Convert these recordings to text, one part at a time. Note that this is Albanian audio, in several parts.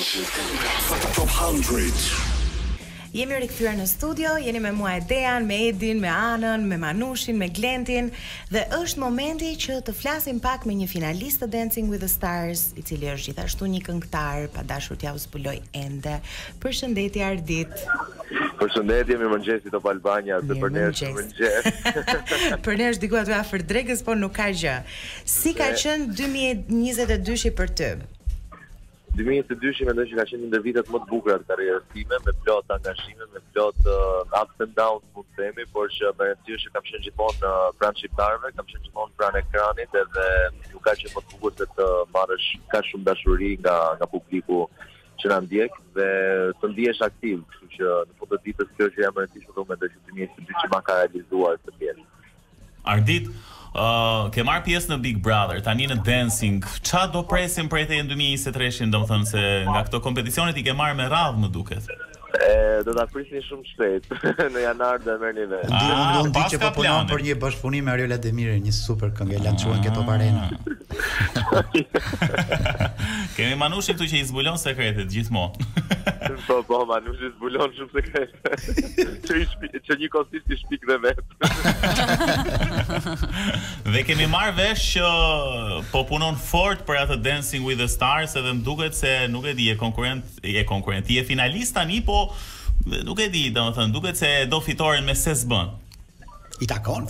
Top 100. Jemi rikthyer në studio, jeni me mua Edean, me Edin, me Anën, me Manushin, me Glentin dhe është momenti që të flasim pak me një finalist të Dancing with the Stars, I cili është gjithashtu një këngëtar, pa dashur t'ja u zbuloj ende. Përshëndetje Ardit. Përshëndetje, mirëmëngjes Top Albania, se për ne është mëngjes. Për ne është diku aty afër drekës, po nuk ka gjë. Si ka qenë 2022 për ty? 2022 mendoj që ka qenë një ndër vitet më të bukura të karrierës time, me plot angazhime, me plot ups and downs, mund të themi, por që më rëndësishme është që kam qenë gjithmonë pranë shqiptarëve, kam qenë gjithmonë pranë ekranit, edhe nuk ka qenë më të bukur se të marrësh kaq shumë dashuri nga publiku që na ndjek dhe të ndihesh aktiv, kështu që në fund të ditës kjo që jam më rëndësishme do mendoj që 2022 që ma ka realizuar të pjesë. Ardit, ke marrë pjesë në Big Brother, tani në dancing, qa do presim prej te në 2023, domethënë se nga këto kompeticionet I ke marrë me radhë më duket? Do ta prisni shumë shpejt në janar dhe merrni vesh. Unë di që po punon për një bashkëpunim me Ariola Demiri, një super këngë lançuan këto Arena. Kemi Manushin këtu që I zbulon sekretet gjithmonë. Po, Manushi zbulon shumë sekrete. Që një kosisht I shpik dhe vetë. Dhe kemi marrë vesh që po punon fort për atë Dancing with the Stars, edhe më duket se nuk e di, je konkurrent, je finalist tani, po nuk e di, domethënë, duket se do fitoren me se s'bën. I takon?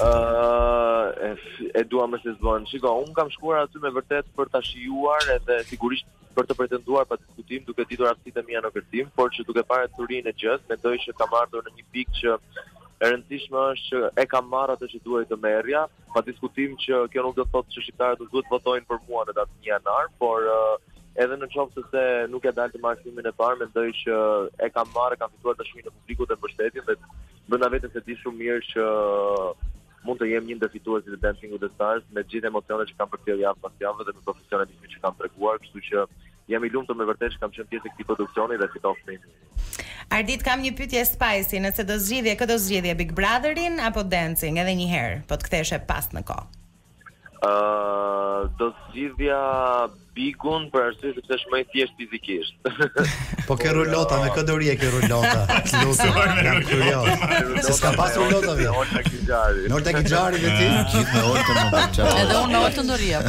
E dua me se s'bën. Shiko, unë kam shkuar aty me vërtet për ta shijuar edhe sigurisht për të pretenduar pa diskutim, duke ditur aftësitë e mia në kërcim, por që duke parë turinë e gjës, mendoj që kam ardhur në një pikë që e rëndësishme është që e kam marrë atë që duhet të merrja, pa diskutim që kjo nuk do të thotë që shqiptarët duhet të votojnë për mua në datën 1 janar, por edhe në qoftë se nuk e dalë të marrë filmin e parë, mendoj që e kam marrë, kam fituar dashurinë e publikut dhe mbështetjen dhe brenda vetes e di shumë mirë që mund të jem një ndër fituesit e Dancing with the Stars me gjithë emocionet që kam përcjellë javë pas jave dhe me profesionalizmin që kam treguar, kështu që jam I lumtur me vërtet që kam qenë pjesë e këtij produksioni dhe fitoj fëmin. Ardit, kam një pyetje spicy, nëse do zgjidhje Big Brotherin apo Dancing edhe një herë, po të ktheshe pas në kohë. Do zgjidhja Bigun për arsye sepse është më I thjesht fizikisht. Po ke rulota, me kë do rije ke rulota? Se s'ka pas rulota vjen. Olta Gixharin. Olta Gixharin dhe ti? Gjithë me Olta më bëj. Edhe unë me Olta do rija,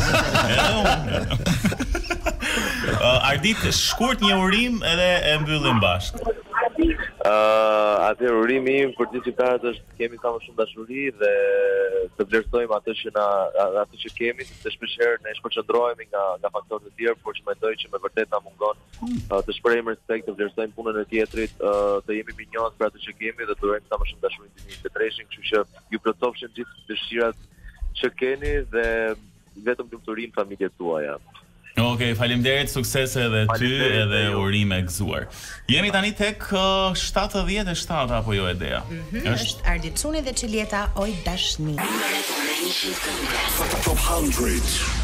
Ardit, shkurt një urim edhe e mbyllim bashkë. Atë urimi im për gjithë shqiptarët është kemi sa më shumë dashuri dhe të vlerësojmë atë që kemi, sepse shpeshherë ne shpërqendrohemi nga faktorët e tjerë, por që mendoj që me vërtet na mungon të shprehim respekt, të vlerësojmë punën e tjetrit, të jemi mirënjohës për atë që kemi dhe të urojmë sa më shumë dashuri në 2023, kështu që ju plotësofshin gjithë dëshirat që keni dhe vetëm lumturinë familjes tuaja. Okej, faleminderit, suksese edhe ty edhe urime gëzuar. Jemi tani tek 77 apo jo Edea? Është Ardit Çuni dhe Çilieta oj dashni. Top 100.